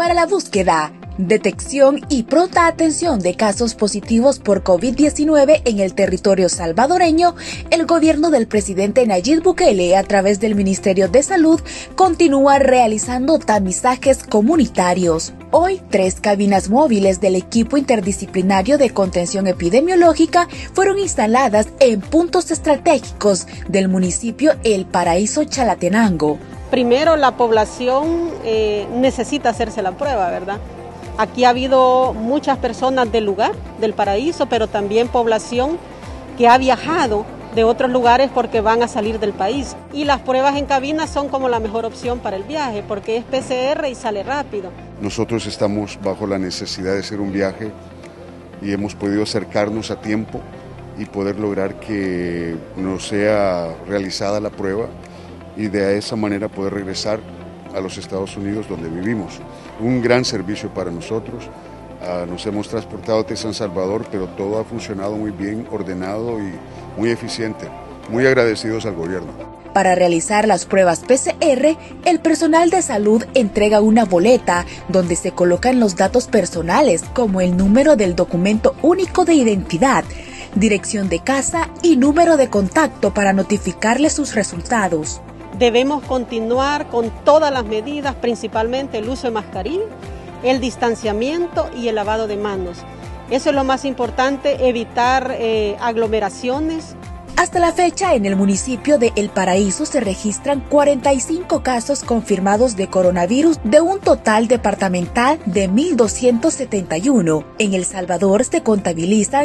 Para la búsqueda, detección y pronta atención de casos positivos por COVID-19 en el territorio salvadoreño, el gobierno del presidente Nayib Bukele, a través del Ministerio de Salud, continúa realizando tamizajes comunitarios. Hoy, 3 cabinas móviles del equipo interdisciplinario de contención epidemiológica fueron instaladas en puntos estratégicos del municipio El Paraíso Chalatenango. Primero, la población necesita hacerse la prueba, ¿verdad? Aquí ha habido muchas personas del lugar, del Paraíso, pero también población que ha viajado de otros lugares porque van a salir del país. Y las pruebas en cabina son como la mejor opción para el viaje, porque es PCR y sale rápido. Nosotros estamos bajo la necesidad de hacer un viaje y hemos podido acercarnos a tiempo y poder lograr que nos sea realizada la prueba y de esa manera poder regresar a los Estados Unidos donde vivimos. Un gran servicio para nosotros. Nos hemos transportado de San Salvador, pero todo ha funcionado muy bien, ordenado y muy eficiente. Muy agradecidos al gobierno. Para realizar las pruebas PCR, el personal de salud entrega una boleta donde se colocan los datos personales como el número del documento único de identidad, dirección de casa y número de contacto para notificarle sus resultados. Debemos continuar con todas las medidas, principalmente el uso de mascarilla, el distanciamiento y el lavado de manos. Eso es lo más importante, evitar aglomeraciones. Hasta la fecha, en el municipio de El Paraíso se registran 45 casos confirmados de coronavirus de un total departamental de 1.271. En El Salvador se contabilizan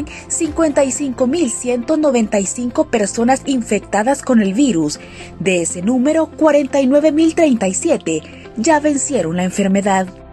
55.195 personas infectadas con el virus. De ese número, 49.037 ya vencieron la enfermedad.